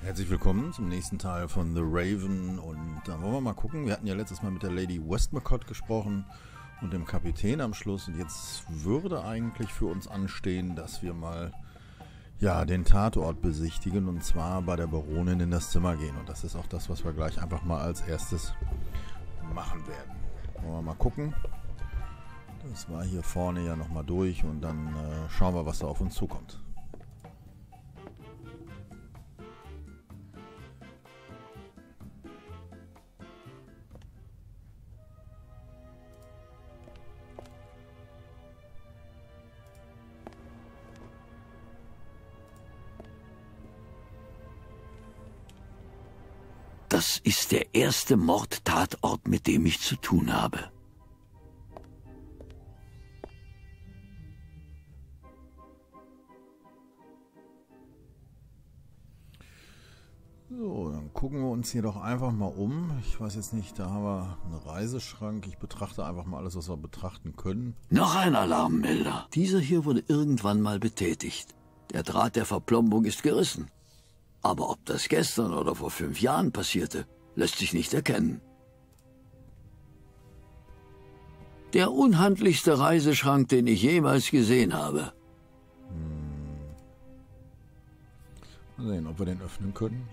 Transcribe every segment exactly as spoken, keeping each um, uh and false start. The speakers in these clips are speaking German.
Herzlich willkommen zum nächsten Teil von The Raven und da wollen wir mal gucken. Wir hatten ja letztes Mal mit der Lady Westmacott gesprochen und dem Kapitän am Schluss und jetzt würde eigentlich für uns anstehen, dass wir mal ja, den Tatort besichtigen und zwar bei der Baronin in das Zimmer gehen und das ist auch das, was wir gleich einfach mal als erstes machen werden. Wollen wir mal gucken. Das war hier vorne ja nochmal durch und dann äh, schauen wir, was da auf uns zukommt. Das ist der erste Mordtatort, mit dem ich zu tun habe. So, dann gucken wir uns hier doch einfach mal um. Ich weiß jetzt nicht, da haben wir einen Reiseschrank. Ich betrachte einfach mal alles, was wir betrachten können. Noch ein Alarmmelder. Dieser hier wurde irgendwann mal betätigt. Der Draht der Verplombung ist gerissen. Aber ob das gestern oder vor fünf Jahren passierte, lässt sich nicht erkennen. Der unhandlichste Reiseschrank, den ich jemals gesehen habe. Hm. Mal sehen, ob wir den öffnen können.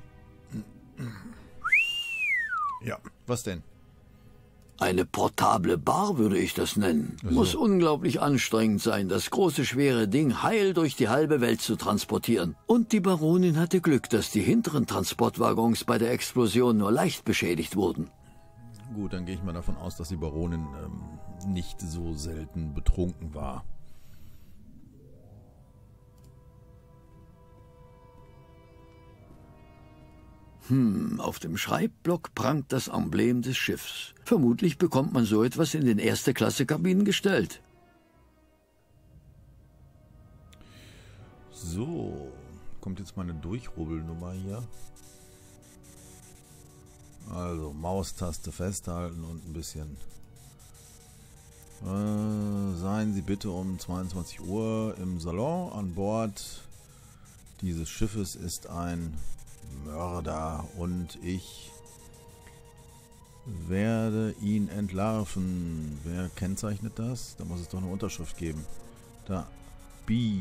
Ja, was denn? Eine portable Bar würde ich das nennen. Also. Muss unglaublich anstrengend sein, das große schwere Ding heil durch die halbe Welt zu transportieren. Und die Baronin hatte Glück, dass die hinteren Transportwaggons bei der Explosion nur leicht beschädigt wurden. Gut, dann gehe ich mal davon aus, dass die Baronin ähm, nicht so selten betrunken war. Hm, auf dem Schreibblock prangt das Emblem des Schiffs. Vermutlich bekommt man so etwas in den Erste-Klasse-Kabinen gestellt. So, kommt jetzt meine Durchrubbelnummer hier. Also, Maustaste festhalten und ein bisschen. Äh, seien Sie bitte um zweiundzwanzig Uhr im Salon. An Bord dieses Schiffes ist ein Mörder und ich werde ihn entlarven. Wer kennzeichnet das? Da muss es doch eine Unterschrift geben. Da. B.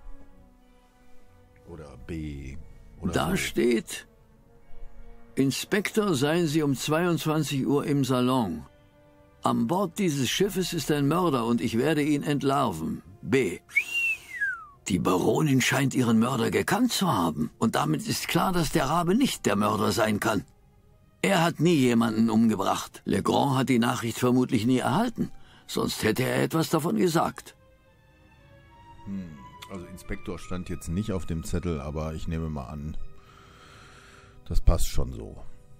Oder B. Oder Da so. steht: Inspektor, seien Sie um zweiundzwanzig Uhr im Salon. An Bord dieses Schiffes ist ein Mörder und ich werde ihn entlarven. B. Die Baronin scheint ihren Mörder gekannt zu haben. Und damit ist klar, dass der Rabe nicht der Mörder sein kann. Er hat nie jemanden umgebracht. Legrand hat die Nachricht vermutlich nie erhalten. Sonst hätte er etwas davon gesagt. Hm, also Inspektor stand jetzt nicht auf dem Zettel, aber ich nehme mal an, das passt schon so.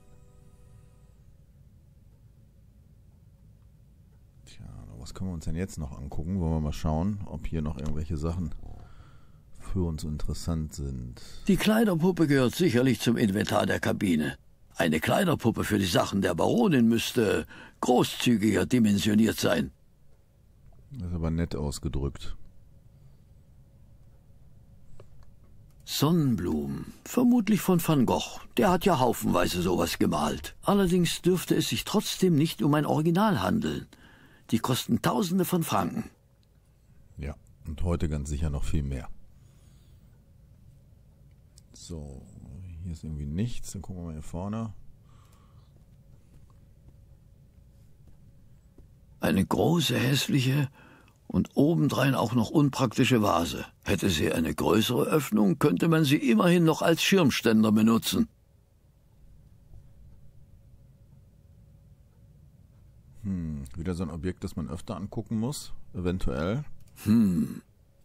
Tja, was können wir uns denn jetzt noch angucken? Wollen wir mal schauen, ob hier noch irgendwelche Sachen für uns interessant sind. Die Kleiderpuppe gehört sicherlich zum Inventar der Kabine. Eine Kleiderpuppe für die Sachen der Baronin müsste großzügiger dimensioniert sein. Das ist aber nett ausgedrückt. Sonnenblumen, vermutlich von Van Gogh. Der hat ja haufenweise sowas gemalt. Allerdings dürfte es sich trotzdem nicht um ein Original handeln. Die kosten Tausende von Franken. Ja, und heute ganz sicher noch viel mehr. So, hier ist irgendwie nichts. Dann gucken wir mal hier vorne. Eine große, hässliche und obendrein auch noch unpraktische Vase. Hätte sie eine größere Öffnung, könnte man sie immerhin noch als Schirmständer benutzen. Hm, wieder so ein Objekt, das man öfter angucken muss, eventuell. Hm.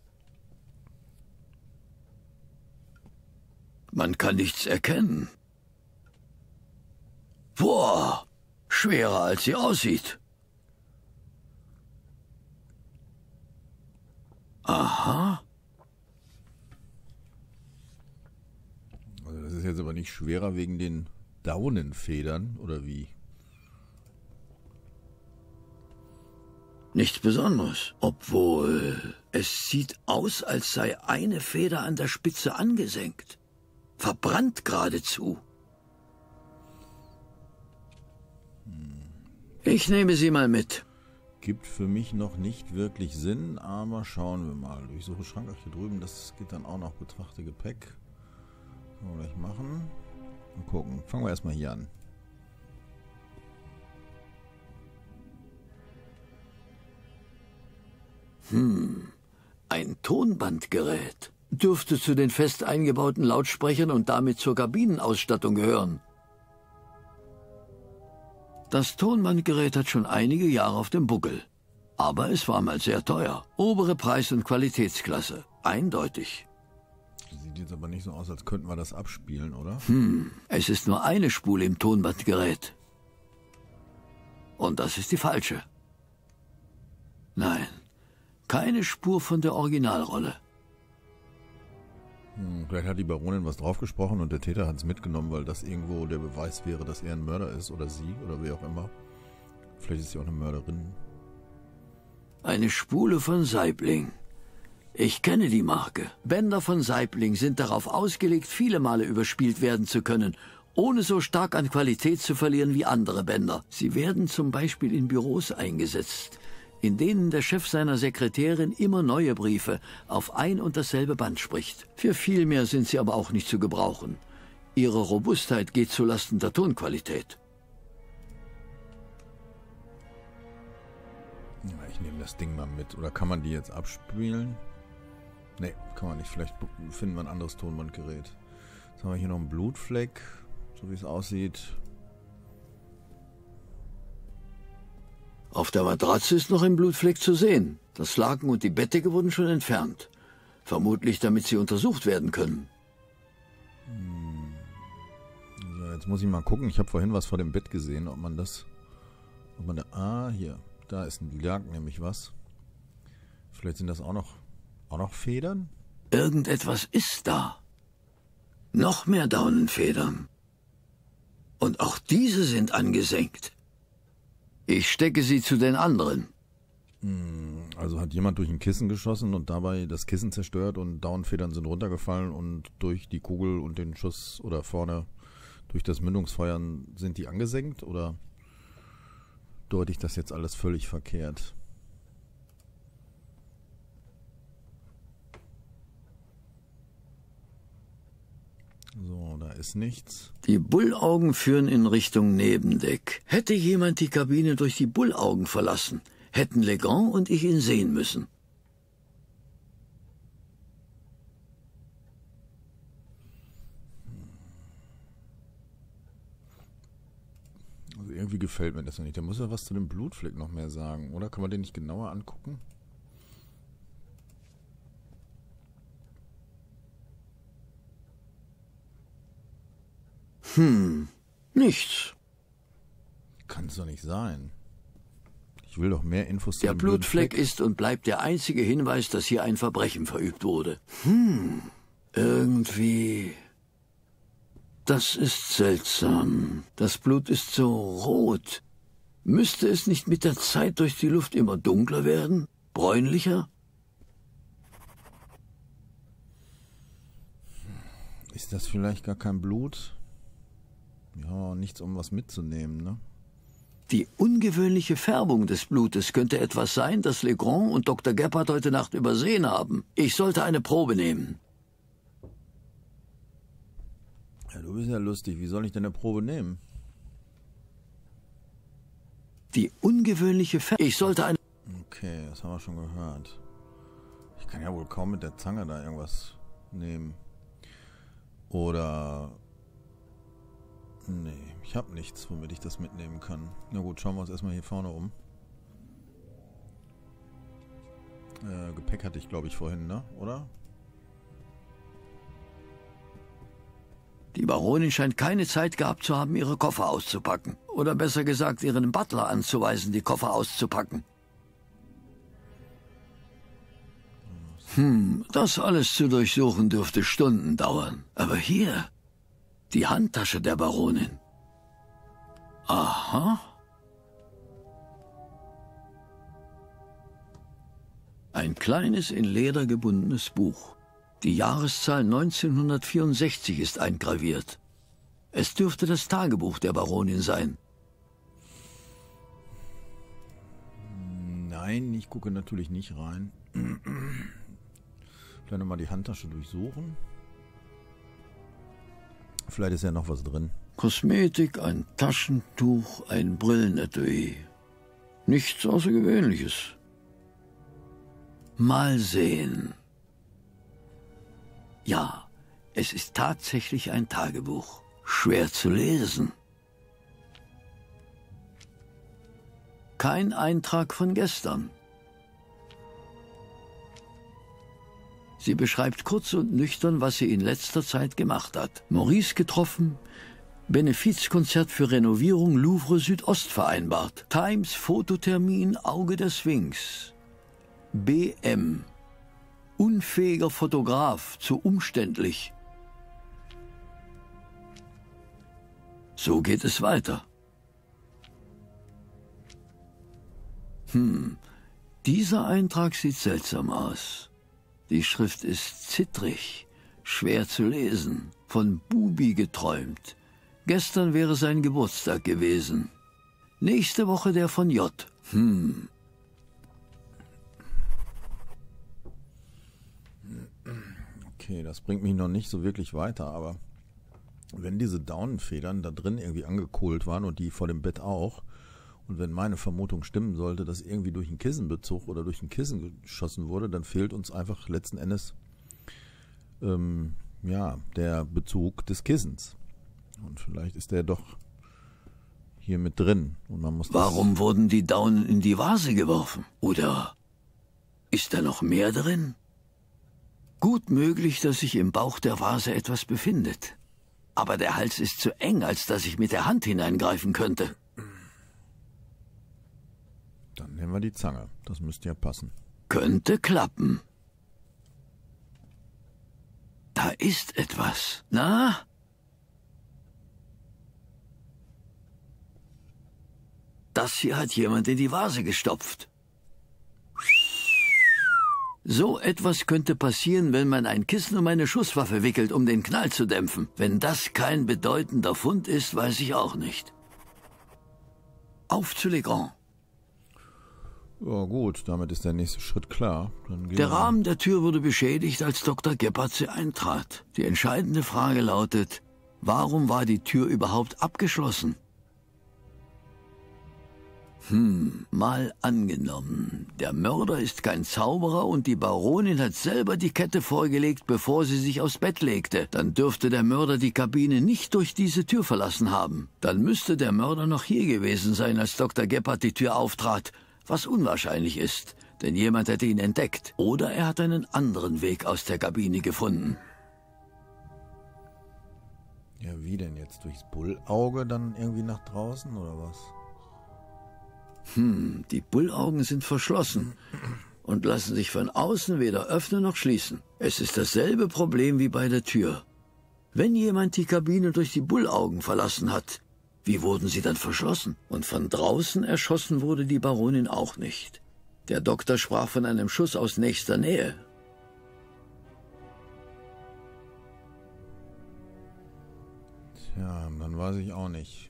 Man kann nichts erkennen. Boah, schwerer als sie aussieht. Aha. Also das ist jetzt aber nicht schwerer wegen den Daunenfedern, oder wie? Nichts Besonderes. Obwohl, es sieht aus, als sei eine Feder an der Spitze angesenkt. Verbrannt geradezu. Ich nehme sie mal mit. Gibt für mich noch nicht wirklich Sinn, aber schauen wir mal. Durchsuche Schrank auch hier drüben, das geht dann auch noch. Betrachte Gepäck. Können wir gleich machen. Mal gucken. Fangen wir erstmal hier an. Hm, ein Tonbandgerät. Dürfte zu den fest eingebauten Lautsprechern und damit zur Kabinenausstattung gehören. Das Tonbandgerät hat schon einige Jahre auf dem Buckel. Aber es war mal sehr teuer. Obere Preis- und Qualitätsklasse. Eindeutig. Sieht jetzt aber nicht so aus, als könnten wir das abspielen, oder? Hm, es ist nur eine Spule im Tonbandgerät. Und das ist die falsche. Nein, keine Spur von der Originalrolle. Hm, vielleicht hat die Baronin was draufgesprochen und der Täter hat es mitgenommen, weil das irgendwo der Beweis wäre, dass er ein Mörder ist oder sie oder wer auch immer. Vielleicht ist sie auch eine Mörderin. Eine Spule von Saibling. Ich kenne die Marke. Bänder von Saibling sind darauf ausgelegt, viele Male überspielt werden zu können, ohne so stark an Qualität zu verlieren wie andere Bänder. Sie werden zum Beispiel in Büros eingesetzt, in denen der Chef seiner Sekretärin immer neue Briefe auf ein und dasselbe Band spricht. Für viel mehr sind sie aber auch nicht zu gebrauchen. Ihre Robustheit geht zulasten der Tonqualität. Ich nehme das Ding mal mit. Oder kann man die jetzt abspielen? Ne, kann man nicht. Vielleicht finden wir ein anderes Tonbandgerät. Jetzt haben wir hier noch einen Blutfleck, so wie es aussieht. Auf der Matratze ist noch ein Blutfleck zu sehen. Das Laken und die Bettdecke wurden schon entfernt. Vermutlich, damit sie untersucht werden können. Hm. So, jetzt muss ich mal gucken. Ich habe vorhin was vor dem Bett gesehen, ob man das... Ob man da... Ah, hier. Da ist ein lag nämlich was. Vielleicht sind das auch noch... Auch noch Federn? Irgendetwas ist da. Noch mehr Daunenfedern. Und auch diese sind angesenkt. Ich stecke sie zu den anderen. Also hat jemand durch ein Kissen geschossen und dabei das Kissen zerstört und Daunenfedern sind runtergefallen und durch die Kugel und den Schuss oder vorne durch das Mündungsfeuer sind die angesenkt? Oder deute ich das jetzt alles völlig verkehrt? So, da ist nichts. Die Bullaugen führen in Richtung Nebendeck. Hätte jemand die Kabine durch die Bullaugen verlassen, hätten Legrand und ich ihn sehen müssen. Also irgendwie gefällt mir das noch nicht. Da muss er was zu dem Blutfleck noch mehr sagen, oder? Kann man den nicht genauer angucken? Hm, nichts. Kann es doch nicht sein. Ich will doch mehr Infos zu Der dem Blutfleck Blutfleck. ist und bleibt der einzige Hinweis, dass hier ein Verbrechen verübt wurde. Hm, irgendwie... Das ist seltsam. Das Blut ist so rot. Müsste es nicht mit der Zeit durch die Luft immer dunkler werden? Bräunlicher? Ist das vielleicht gar kein Blut? Ja, nichts, um was mitzunehmen, ne? Die ungewöhnliche Färbung des Blutes könnte etwas sein, das Legrand und Doktor Gebhardt heute Nacht übersehen haben. Ich sollte eine Probe nehmen. Ja, du bist ja lustig. Wie soll ich denn eine Probe nehmen? Die ungewöhnliche Färbung... Ich sollte eine... Okay, das haben wir schon gehört. Ich kann ja wohl kaum mit der Zange da irgendwas nehmen. Oder... Nee, ich habe nichts, womit ich das mitnehmen kann. Na gut, schauen wir uns erstmal hier vorne um. Äh, Gepäck hatte ich, glaube ich, vorhin, ne? Oder? Die Baronin scheint keine Zeit gehabt zu haben, ihre Koffer auszupacken. Oder besser gesagt, ihren Butler anzuweisen, die Koffer auszupacken. Hm, das alles zu durchsuchen dürfte Stunden dauern. Aber hier... Die Handtasche der Baronin. Aha. Ein kleines, in Leder gebundenes Buch. Die Jahreszahl neunzehnhundertvierundsechzig ist eingraviert. Es dürfte das Tagebuch der Baronin sein. Nein, ich gucke natürlich nicht rein. Vielleicht nochmal die Handtasche durchsuchen. Vielleicht ist ja noch was drin. Kosmetik, ein Taschentuch, ein Brillenetui. Nichts Außergewöhnliches. Mal sehen. Ja, es ist tatsächlich ein Tagebuch. Schwer zu lesen. Kein Eintrag von gestern. Sie beschreibt kurz und nüchtern, was sie in letzter Zeit gemacht hat. Maurice getroffen, Benefizkonzert für Renovierung Louvre Südost vereinbart. Times Fototermin Auge der Sphinx. B M. Unfähiger Fotograf, zu umständlich. So geht es weiter. Hm, dieser Eintrag sieht seltsam aus. Die Schrift ist zittrig, schwer zu lesen, von Bubi geträumt. Gestern wäre sein Geburtstag gewesen. Nächste Woche der von J. Hm. Okay, das bringt mich noch nicht so wirklich weiter, aber wenn diese Daunenfedern da drin irgendwie angekohlt waren und die vor dem Bett auch, und wenn meine Vermutung stimmen sollte, dass irgendwie durch einen Kissenbezug oder durch ein Kissen geschossen wurde, dann fehlt uns einfach letzten Endes ähm, ja, der Bezug des Kissens. Und vielleicht ist der doch hier mit drin. Und man muss Warum wurden die Daunen in die Vase geworfen? Oder ist da noch mehr drin? Gut möglich, dass sich im Bauch der Vase etwas befindet. Aber der Hals ist zu eng, als dass ich mit der Hand hineingreifen könnte. Dann nehmen wir die Zange. Das müsste ja passen. Könnte klappen. Da ist etwas. Na? Das hier hat jemand in die Vase gestopft. So etwas könnte passieren, wenn man ein Kissen um eine Schusswaffe wickelt, um den Knall zu dämpfen. Wenn das kein bedeutender Fund ist, weiß ich auch nicht. Auf zu Legrand. Ja gut, damit ist der nächste Schritt klar. Dann gehen Der wir. Rahmen der Tür wurde beschädigt, als Doktor Gebhardt sie eintrat. Die entscheidende Frage lautet, warum war die Tür überhaupt abgeschlossen? Hm, mal angenommen, der Mörder ist kein Zauberer und die Baronin hat selber die Kette vorgelegt, bevor sie sich aufs Bett legte. Dann dürfte der Mörder die Kabine nicht durch diese Tür verlassen haben. Dann müsste der Mörder noch hier gewesen sein, als Doktor Gebhardt die Tür auftrat, was unwahrscheinlich ist, denn jemand hätte ihn entdeckt. Oder er hat einen anderen Weg aus der Kabine gefunden. Ja, wie denn jetzt? Durchs Bullauge dann irgendwie nach draußen oder was? Hm, die Bullaugen sind verschlossen und lassen sich von außen weder öffnen noch schließen. Es ist dasselbe Problem wie bei der Tür. Wenn jemand die Kabine durch die Bullaugen verlassen hat, wie wurden sie dann verschlossen? Und von draußen erschossen wurde die Baronin auch nicht. Der Doktor sprach von einem Schuss aus nächster Nähe. Tja, dann weiß ich auch nicht.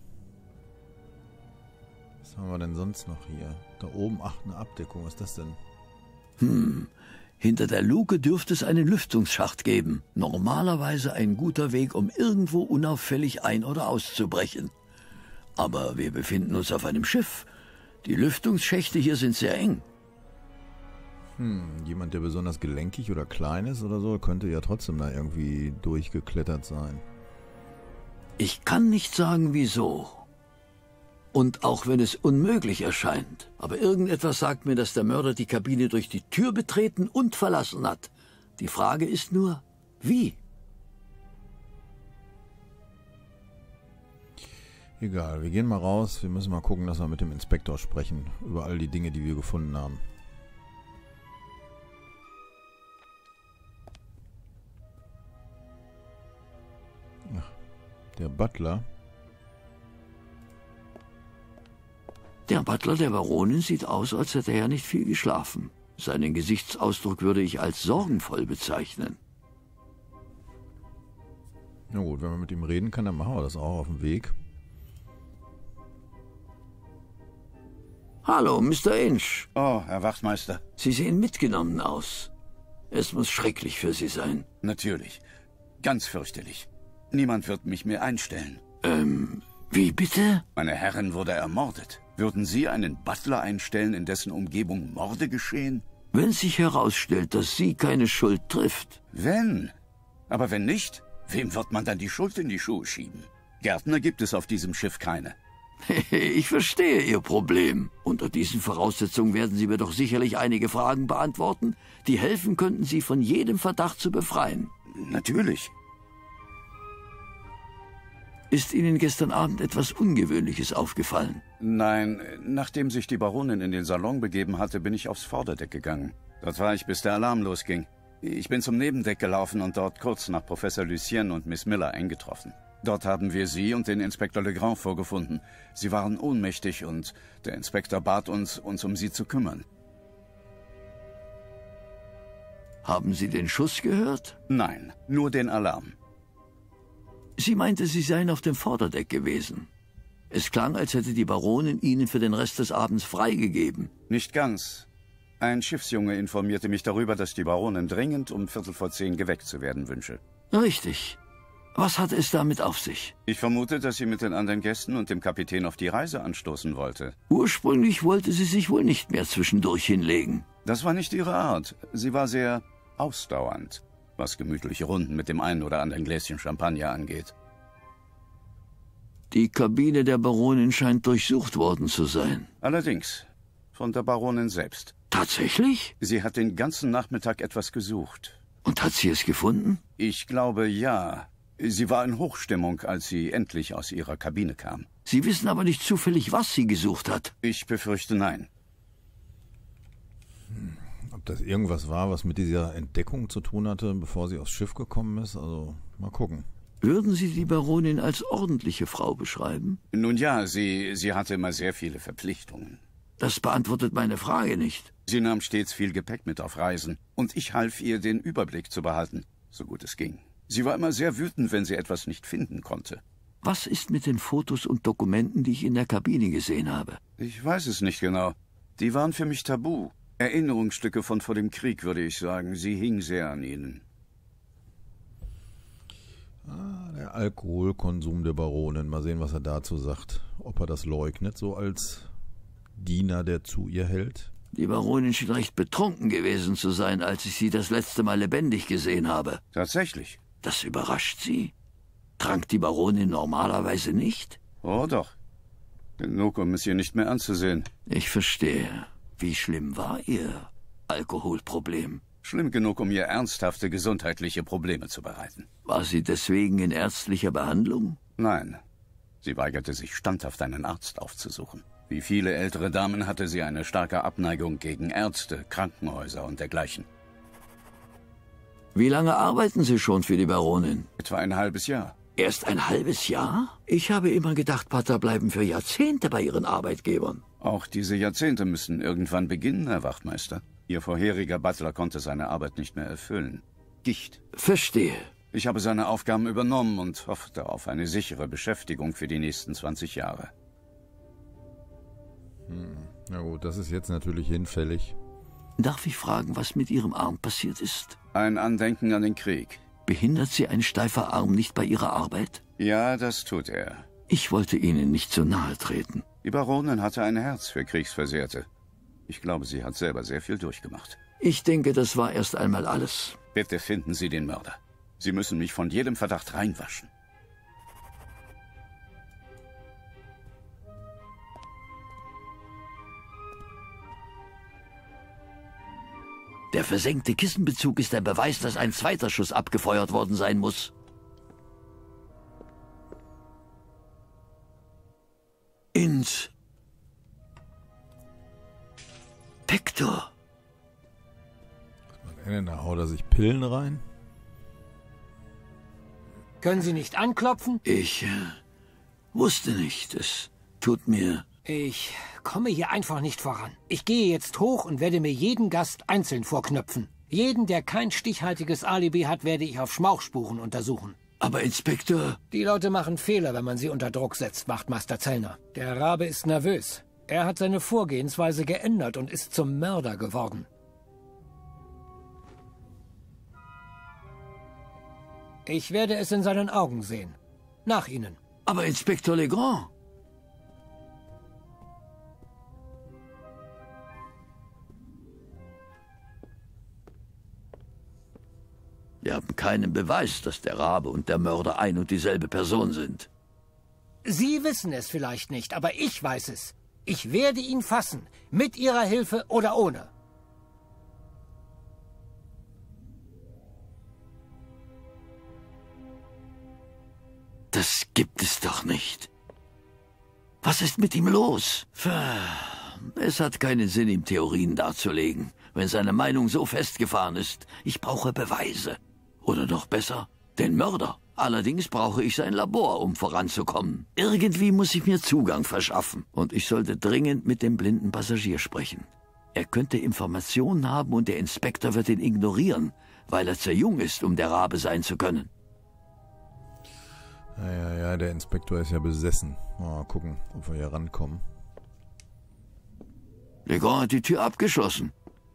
Was haben wir denn sonst noch hier? Da oben, ach, eine Abdeckung. Was ist das denn? Hm, hinter der Luke dürfte es einen Lüftungsschacht geben. Normalerweise ein guter Weg, um irgendwo unauffällig ein- oder auszubrechen. Aber wir befinden uns auf einem Schiff. Die Lüftungsschächte hier sind sehr eng. Hm, jemand, der besonders gelenkig oder klein ist oder so, könnte ja trotzdem da irgendwie durchgeklettert sein. Ich kann nicht sagen, wieso. Und auch wenn es unmöglich erscheint, aber irgendetwas sagt mir, dass der Mörder die Kabine durch die Tür betreten und verlassen hat. Die Frage ist nur, wie? Egal, wir gehen mal raus. Wir müssen mal gucken, dass wir mit dem Inspektor sprechen über all die Dinge, die wir gefunden haben. Ach, der Butler. Der Butler der Baronin sieht aus, als hätte er nicht viel geschlafen. Seinen Gesichtsausdruck würde ich als sorgenvoll bezeichnen. Na gut, wenn man mit ihm reden kann, dann machen wir das auch auf dem Weg. Hallo, Mister Inch. Oh, Herr Wachtmeister. Sie sehen mitgenommen aus. Es muss schrecklich für Sie sein. Natürlich. Ganz fürchterlich. Niemand wird mich mehr einstellen. Ähm, wie bitte? Meine Herrin wurde ermordet. Würden Sie einen Butler einstellen, in dessen Umgebung Morde geschehen? Wenn sich herausstellt, dass Sie keine Schuld trifft. Wenn. Aber wenn nicht, wem wird man dann die Schuld in die Schuhe schieben? Gärtner gibt es auf diesem Schiff keine. Ich verstehe Ihr Problem. Unter diesen Voraussetzungen werden Sie mir doch sicherlich einige Fragen beantworten, die helfen könnten, Sie von jedem Verdacht zu befreien. Natürlich. Ist Ihnen gestern Abend etwas Ungewöhnliches aufgefallen? Nein, nachdem sich die Baronin in den Salon begeben hatte, bin ich aufs Vorderdeck gegangen. Dort war ich, bis der Alarm losging. Ich bin zum Nebendeck gelaufen und dort kurz nach Professor Lucien und Miss Miller eingetroffen. Dort haben wir Sie und den Inspektor Legrand vorgefunden. Sie waren ohnmächtig und der Inspektor bat uns, uns um Sie zu kümmern. Haben Sie den Schuss gehört? Nein, nur den Alarm. Sie meinte, Sie seien auf dem Vorderdeck gewesen. Es klang, als hätte die Baronin Ihnen für den Rest des Abends freigegeben. Nicht ganz. Ein Schiffsjunge informierte mich darüber, dass die Baronin dringend um Viertel vor zehn geweckt zu werden wünsche. Richtig. Was hat es damit auf sich? Ich vermute, dass sie mit den anderen Gästen und dem Kapitän auf die Reise anstoßen wollte. Ursprünglich wollte sie sich wohl nicht mehr zwischendurch hinlegen. Das war nicht ihre Art. Sie war sehr ausdauernd, was gemütliche Runden mit dem einen oder anderen Gläschen Champagner angeht. Die Kabine der Baronin scheint durchsucht worden zu sein. Allerdings, von der Baronin selbst. Tatsächlich? Sie hat den ganzen Nachmittag etwas gesucht. Und hat sie es gefunden? Ich glaube, ja. Sie war in Hochstimmung, als sie endlich aus ihrer Kabine kam. Sie wissen aber nicht zufällig, was sie gesucht hat. Ich befürchte, nein. Hm. Ob das irgendwas war, was mit dieser Entdeckung zu tun hatte, bevor sie aufs Schiff gekommen ist, also mal gucken. Würden Sie die Baronin als ordentliche Frau beschreiben? Nun ja, sie, sie hatte immer sehr viele Verpflichtungen. Das beantwortet meine Frage nicht. Sie nahm stets viel Gepäck mit auf Reisen, und ich half ihr, den Überblick zu behalten, so gut es ging. Sie war immer sehr wütend, wenn sie etwas nicht finden konnte. Was ist mit den Fotos und Dokumenten, die ich in der Kabine gesehen habe? Ich weiß es nicht genau. Die waren für mich tabu. Erinnerungsstücke von vor dem Krieg, würde ich sagen. Sie hing sehr an ihnen. Ah, der Alkoholkonsum der Baronin. Mal sehen, was er dazu sagt. Ob er das leugnet, so als Diener, der zu ihr hält. Die Baronin schien recht betrunken gewesen zu sein, als ich sie das letzte Mal lebendig gesehen habe. Tatsächlich? Das überrascht Sie? Trank die Baronin normalerweise nicht? Oh doch. Genug, um es ihr nicht mehr anzusehen. Ich verstehe. Wie schlimm war Ihr Alkoholproblem? Schlimm genug, um ihr ernsthafte gesundheitliche Probleme zu bereiten. War sie deswegen in ärztlicher Behandlung? Nein. Sie weigerte sich standhaft, einen Arzt aufzusuchen. Wie viele ältere Damen hatte sie eine starke Abneigung gegen Ärzte, Krankenhäuser und dergleichen. Wie lange arbeiten Sie schon für die Baronin? Etwa ein halbes Jahr. Erst ein halbes Jahr? Ich habe immer gedacht, Pater bleiben für Jahrzehnte bei Ihren Arbeitgebern. Auch diese Jahrzehnte müssen irgendwann beginnen, Herr Wachtmeister. Ihr vorheriger Butler konnte seine Arbeit nicht mehr erfüllen. Gicht. Verstehe. Ich habe seine Aufgaben übernommen und hoffte auf eine sichere Beschäftigung für die nächsten zwanzig Jahre. Hm. Na gut, das ist jetzt natürlich hinfällig. Darf ich fragen, was mit Ihrem Arm passiert ist? Ein Andenken an den Krieg. Behindert Sie ein steifer Arm nicht bei Ihrer Arbeit? Ja, das tut er. Ich wollte Ihnen nicht zu nahe treten. Die Baronin hatte ein Herz für Kriegsversehrte. Ich glaube, sie hat selber sehr viel durchgemacht. Ich denke, das war erst einmal alles. Bitte finden Sie den Mörder. Sie müssen mich von jedem Verdacht reinwaschen. Der versenkte Kissenbezug ist ein Beweis, dass ein zweiter Schuss abgefeuert worden sein muss. Ins Pektor. Da haut er sich Pillen rein. Können Sie nicht anklopfen? Ich äh, wusste nicht. Es tut mir... Ich komme hier einfach nicht voran. Ich gehe jetzt hoch und werde mir jeden Gast einzeln vorknöpfen. Jeden, der kein stichhaltiges Alibi hat, werde ich auf Schmauchspuren untersuchen. Aber Inspektor... Die Leute machen Fehler, wenn man sie unter Druck setzt, Wachtmeister Zellner. Der Rabe ist nervös. Er hat seine Vorgehensweise geändert und ist zum Mörder geworden. Ich werde es in seinen Augen sehen. Nach Ihnen. Aber Inspektor Legrand... Wir haben keinen Beweis, dass der Rabe und der Mörder ein und dieselbe Person sind. Sie wissen es vielleicht nicht, aber ich weiß es. Ich werde ihn fassen, mit Ihrer Hilfe oder ohne. Das gibt es doch nicht. Was ist mit ihm los? Es hat keinen Sinn, ihm Theorien darzulegen, wenn seine Meinung so festgefahren ist. Ich brauche Beweise. Oder noch besser, den Mörder. Allerdings brauche ich sein Labor, um voranzukommen. Irgendwie muss ich mir Zugang verschaffen. Und ich sollte dringend mit dem blinden Passagier sprechen. Er könnte Informationen haben und der Inspektor wird ihn ignorieren, weil er zu jung ist, um der Rabe sein zu können. Ja, ja, ja, der Inspektor ist ja besessen. Mal gucken, ob wir hier rankommen. Legrand hat die Tür abgeschlossen.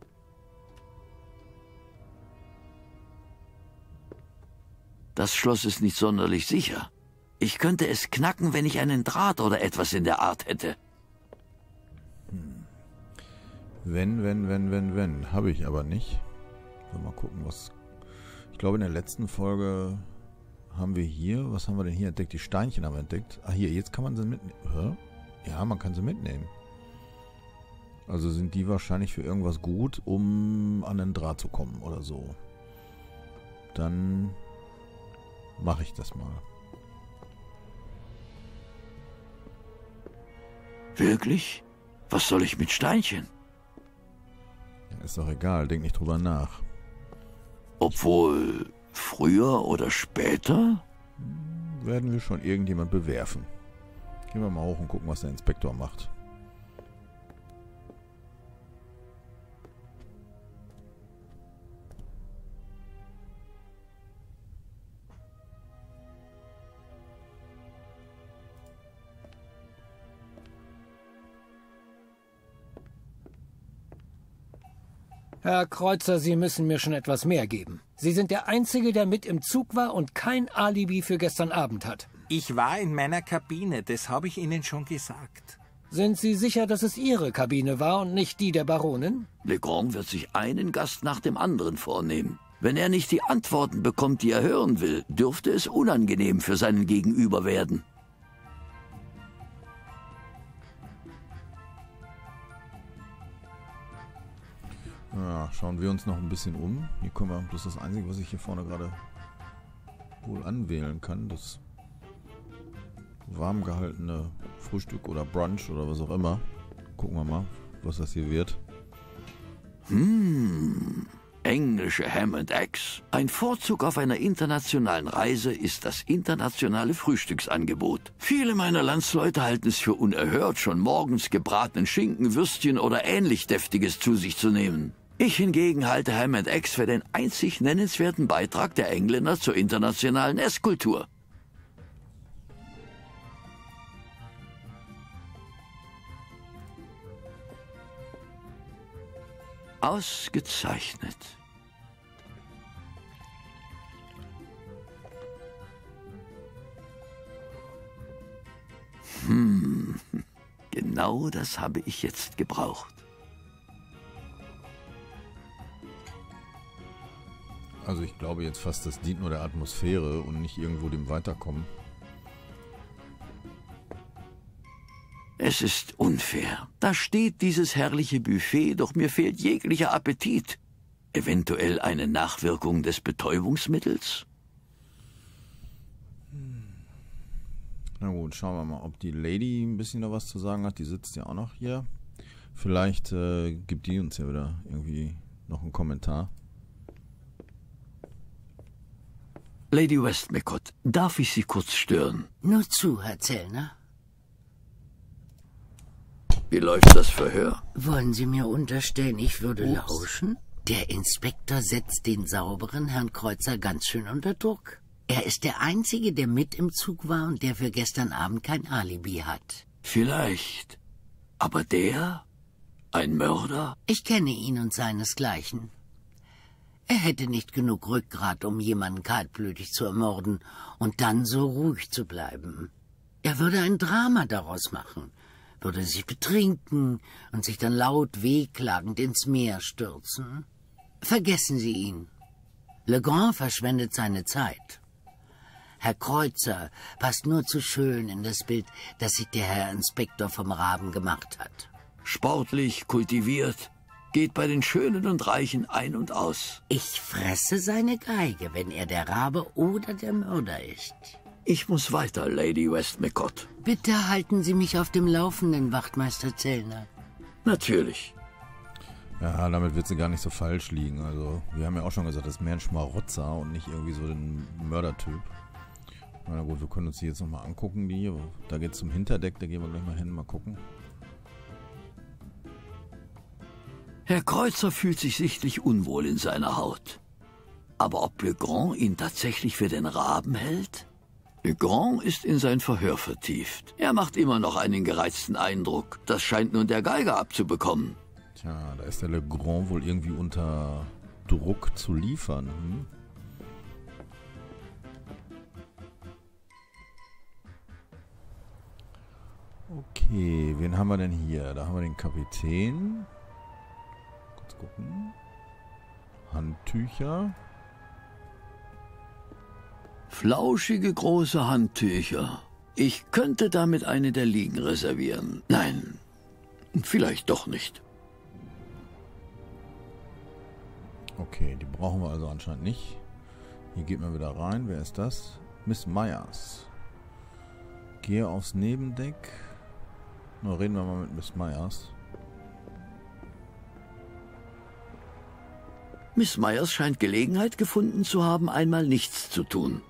Das Schloss ist nicht sonderlich sicher. Ich könnte es knacken, wenn ich einen Draht oder etwas in der Art hätte. Hm. Wenn, wenn, wenn, wenn, wenn. Habe ich aber nicht. Mal gucken, was... Ich glaube, in der letzten Folge haben wir hier... Was haben wir denn hier entdeckt? Die Steinchen haben wir entdeckt. Ah, hier, jetzt kann man sie mitnehmen. Ja, man kann sie mitnehmen. Also sind die wahrscheinlich für irgendwas gut, um an den Draht zu kommen oder so. Dann... mache ich das mal. Wirklich? Was soll ich mit Steinchen? Ja, ist doch egal, denk nicht drüber nach. Obwohl, früher oder später? Werden wir schon irgendjemand bewerfen. Gehen wir mal hoch und gucken, was der Inspektor macht. Herr Kreuzer, Sie müssen mir schon etwas mehr geben. Sie sind der Einzige, der mit im Zug war und kein Alibi für gestern Abend hat. Ich war in meiner Kabine, das habe ich Ihnen schon gesagt. Sind Sie sicher, dass es Ihre Kabine war und nicht die der Baronin? Legrand wird sich einen Gast nach dem anderen vornehmen. Wenn er nicht die Antworten bekommt, die er hören will, dürfte es unangenehm für seinen Gegenüber werden. Ja, schauen wir uns noch ein bisschen um. Hier können wir, das ist das Einzige, was ich hier vorne gerade wohl anwählen kann. Das warm gehaltene Frühstück oder Brunch oder was auch immer. Gucken wir mal, was das hier wird. Hm, englische Ham and Eggs. Ein Vorzug auf einer internationalen Reise ist das internationale Frühstücksangebot. Viele meiner Landsleute halten es für unerhört, schon morgens gebratenen Schinken, Würstchen oder ähnlich Deftiges zu sich zu nehmen. Ich hingegen halte Ham and Eggs für den einzig nennenswerten Beitrag der Engländer zur internationalen Esskultur. Ausgezeichnet. Hm, genau das habe ich jetzt gebraucht. Also ich glaube jetzt fast, das dient nur der Atmosphäre und nicht irgendwo dem Weiterkommen. Es ist unfair. Da steht dieses herrliche Buffet, doch mir fehlt jeglicher Appetit. Eventuell eine Nachwirkung des Betäubungsmittels? Na gut, schauen wir mal, ob die Lady ein bisschen noch was zu sagen hat. Die sitzt ja auch noch hier. Vielleicht äh, gibt die uns ja wieder irgendwie noch einen Kommentar. Lady Westmacott, darf ich Sie kurz stören? Nur zu, Herr Zellner. Wie läuft das Verhör? Wollen Sie mir unterstellen, ich würde Ups. lauschen? Der Inspektor setzt den sauberen Herrn Kreuzer ganz schön unter Druck. Er ist der Einzige, der mit im Zug war und der für gestern Abend kein Alibi hat. Vielleicht. Aber der? Ein Mörder? Ich kenne ihn und seinesgleichen. Er hätte nicht genug Rückgrat, um jemanden kaltblütig zu ermorden und dann so ruhig zu bleiben. Er würde ein Drama daraus machen, würde sich betrinken und sich dann laut wehklagend ins Meer stürzen. Vergessen Sie ihn. Legrand verschwendet seine Zeit. Herr Kreuzer passt nur zu schön in das Bild, das sich der Herr Inspektor vom Raben gemacht hat. Sportlich, kultiviert, geht bei den Schönen und Reichen ein und aus. Ich fresse seine Geige, wenn er der Rabe oder der Mörder ist. Ich muss weiter, Lady Westmacott. Bitte halten Sie mich auf dem Laufenden, Wachtmeister Zellner. Natürlich. Ja, damit wird sie gar nicht so falsch liegen. Also, wir haben ja auch schon gesagt, das ist mehr ein Schmarotzer und nicht irgendwie so ein Mördertyp. Na gut, wir können uns die jetzt nochmal angucken, die. Da geht es zum Hinterdeck, da gehen wir gleich mal hin, mal gucken. Herr Kreuzer fühlt sich sichtlich unwohl in seiner Haut. Aber ob Legrand ihn tatsächlich für den Raben hält? Legrand ist in sein Verhör vertieft. Er macht immer noch einen gereizten Eindruck. Das scheint nun der Geiger abzubekommen. Tja, da ist der Legrand wohl irgendwie unter Druck zu liefern. Hm? Okay, wen haben wir denn hier? Da haben wir den Kapitän. Kurz gucken. Handtücher. Flauschige große Handtücher. Ich könnte damit eine der Liegen reservieren. Nein, vielleicht doch nicht. Okay, die brauchen wir also anscheinend nicht. Hier geht man wieder rein. Wer ist das? Miss Myers. Gehe aufs Nebendeck. Na, reden wir mal mit Miss Myers. Miss Myers scheint Gelegenheit gefunden zu haben, einmal nichts zu tun.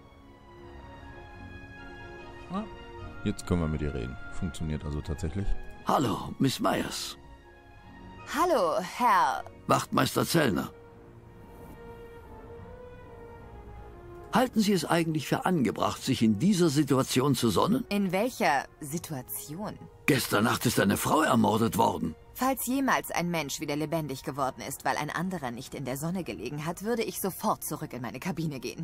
Ah, jetzt können wir mit ihr reden. Funktioniert also tatsächlich. Hallo, Miss Myers. Hallo, Herr... Wachtmeister Zellner. Halten Sie es eigentlich für angebracht, sich in dieser Situation zu sonnen? In welcher Situation? Gestern Nacht ist eine Frau ermordet worden. Falls jemals ein Mensch wieder lebendig geworden ist, weil ein anderer nicht in der Sonne gelegen hat, würde ich sofort zurück in meine Kabine gehen.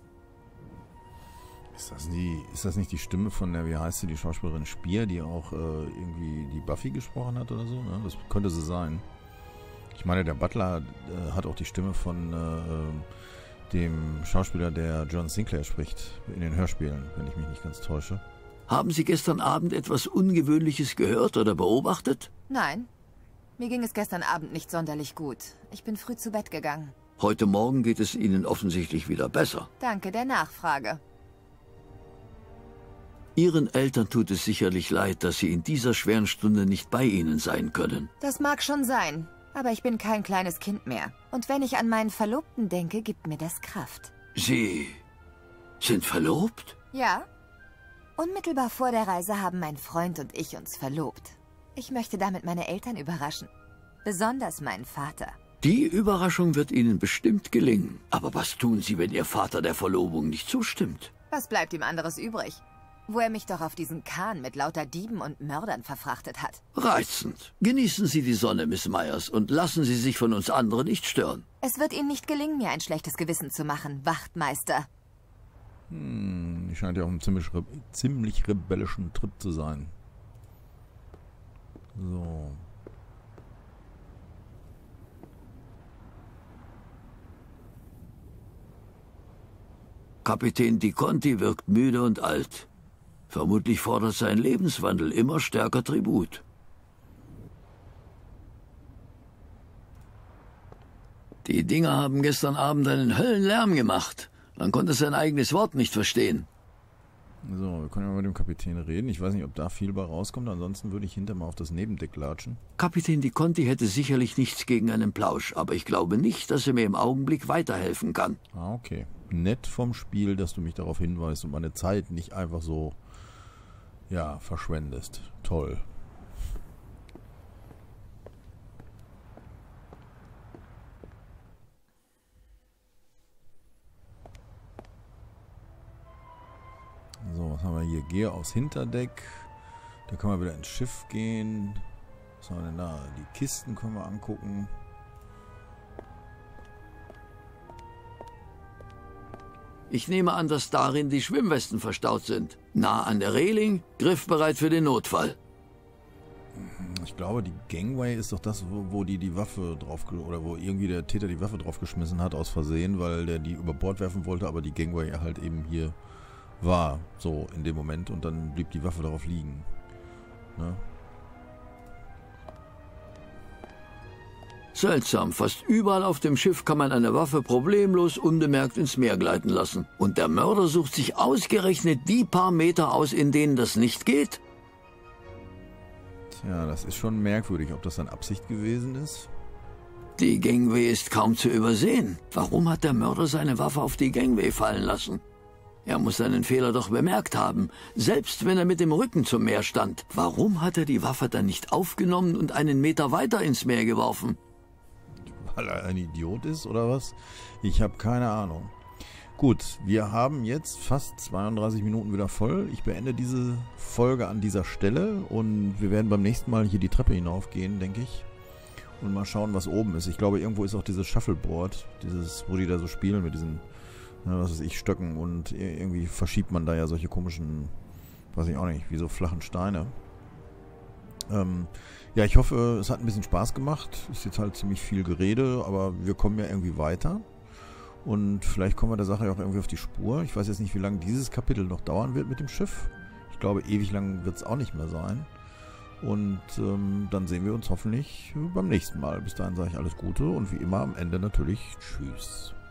Ist das, die, ist das nicht die Stimme von der, wie heißt sie, die Schauspielerin Speer, die auch äh, irgendwie die Buffy gesprochen hat oder so? Ne? Das könnte sie sein. Ich meine, der Butler äh, hat auch die Stimme von äh, dem Schauspieler, der John Sinclair spricht in den Hörspielen, wenn ich mich nicht ganz täusche. Haben Sie gestern Abend etwas Ungewöhnliches gehört oder beobachtet? Nein. Mir ging es gestern Abend nicht sonderlich gut. Ich bin früh zu Bett gegangen. Heute Morgen geht es Ihnen offensichtlich wieder besser. Danke der Nachfrage. Ihren Eltern tut es sicherlich leid, dass Sie in dieser schweren Stunde nicht bei Ihnen sein können. Das mag schon sein, aber ich bin kein kleines Kind mehr. Und wenn ich an meinen Verlobten denke, gibt mir das Kraft. Sie sind verlobt? Ja. Unmittelbar vor der Reise haben mein Freund und ich uns verlobt. Ich möchte damit meine Eltern überraschen. Besonders meinen Vater. Die Überraschung wird Ihnen bestimmt gelingen. Aber was tun Sie, wenn Ihr Vater der Verlobung nicht zustimmt? Was bleibt ihm anderes übrig? Wo er mich doch auf diesen Kahn mit lauter Dieben und Mördern verfrachtet hat. Reizend. Genießen Sie die Sonne, Miss Myers, und lassen Sie sich von uns anderen nicht stören. Es wird Ihnen nicht gelingen, mir ein schlechtes Gewissen zu machen, Wachtmeister. Hm, die scheint ja auf einem ziemlich, re ziemlich rebellischen Trip zu sein. So. Kapitän Di Conti wirkt müde und alt. Vermutlich fordert sein Lebenswandel immer stärker Tribut. Die Dinger haben gestern Abend einen Höllenlärm gemacht. Man konnte sein eigenes Wort nicht verstehen. So, wir können ja mal mit dem Kapitän reden. Ich weiß nicht, ob da viel bei rauskommt. Ansonsten würde ich hinter mal auf das Nebendeck latschen. Kapitän Di Conti hätte sicherlich nichts gegen einen Plausch, aber ich glaube nicht, dass er mir im Augenblick weiterhelfen kann. Ah, okay. Nett vom Spiel, dass du mich darauf hinweist und meine Zeit nicht einfach so, ja, verschwendest. Toll. haben wir hier? Gehe aufs Hinterdeck. Da können wir wieder ins Schiff gehen. Was haben wir denn da? Die Kisten können wir angucken. Ich nehme an, dass darin die Schwimmwesten verstaut sind. Nah an der Reling, griffbereit für den Notfall. Ich glaube, die Gangway ist doch das, wo, wo die die Waffe drauf... Oder wo irgendwie der Täter die Waffe draufgeschmissen hat aus Versehen, weil der die über Bord werfen wollte, aber die Gangway halt eben hier war. So in dem Moment. Und dann blieb die Waffe darauf liegen. Ne? Seltsam, fast überall auf dem Schiff kann man eine Waffe problemlos unbemerkt ins Meer gleiten lassen. Und der Mörder sucht sich ausgerechnet die paar Meter aus, in denen das nicht geht? Tja, das ist schon merkwürdig, ob das dann Absicht gewesen ist. Die Gangway ist kaum zu übersehen. Warum hat der Mörder seine Waffe auf die Gangway fallen lassen? Er muss seinen Fehler doch bemerkt haben, selbst wenn er mit dem Rücken zum Meer stand. Warum hat er die Waffe dann nicht aufgenommen und einen Meter weiter ins Meer geworfen? Weil er ein Idiot ist oder was? Ich habe keine Ahnung. Gut, wir haben jetzt fast zweiunddreißig Minuten wieder voll. Ich beende diese Folge an dieser Stelle und wir werden beim nächsten Mal hier die Treppe hinaufgehen, denke ich. Und mal schauen, was oben ist. Ich glaube, irgendwo ist auch dieses Shuffleboard, dieses, wo die da so spielen mit diesen, was weiß ich, Stöcken und irgendwie verschiebt man da ja solche komischen, weiß ich auch nicht, wie so flachen Steine. Ähm, ja, ich hoffe, es hat ein bisschen Spaß gemacht. Ist jetzt halt ziemlich viel Gerede, aber wir kommen ja irgendwie weiter. Und vielleicht kommen wir der Sache ja auch irgendwie auf die Spur. Ich weiß jetzt nicht, wie lange dieses Kapitel noch dauern wird mit dem Schiff. Ich glaube, ewig lang wird es auch nicht mehr sein. Und ähm, dann sehen wir uns hoffentlich beim nächsten Mal. Bis dahin sage ich alles Gute und wie immer am Ende natürlich Tschüss.